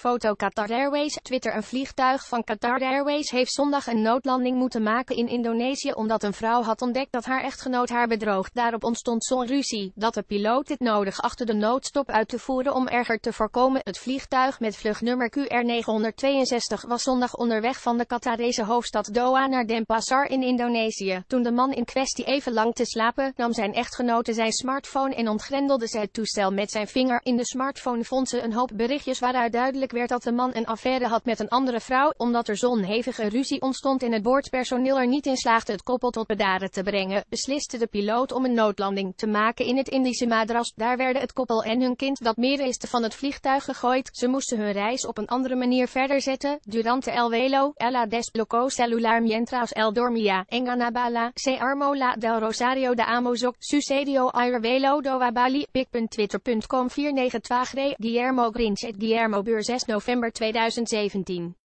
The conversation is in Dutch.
Foto Qatar Airways, Twitter. Een vliegtuig van Qatar Airways heeft zondag een noodlanding moeten maken in Indonesië omdat een vrouw had ontdekt dat haar echtgenoot haar bedroog. Daarop ontstond zo'n ruzie, dat de piloot dit nodig achtte de noodstop uit te voeren om erger te voorkomen. Het vliegtuig met vluchtnummer QR962 was zondag onderweg van de Qatarese hoofdstad Doha naar Denpasar in Indonesië. Toen de man in kwestie even lang te slapen, nam zijn echtgenote zijn smartphone en ontgrendelde ze het toestel met zijn vinger. In de smartphone vond ze een hoop berichtjes waaruit duidelijk werd dat de man een affaire had met een andere vrouw. Omdat er zo'n hevige ruzie ontstond en het boordpersoneel er niet in slaagde het koppel tot bedaren te brengen, besliste de piloot om een noodlanding te maken in het Indische Madras. Daar werden het koppel en hun kind dat meeriste van het vliegtuig gegooid. Ze moesten hun reis op een andere manier verder zetten. Durante el vuelo, ella desbloqueó celular mientras él dormía. En Anabala, se armó la del Rosario de Amozok, sucedió air vuelo do Bali. Pic.twitter.com 492 Guillermo Grins @Guillermo Buur 6 november 2017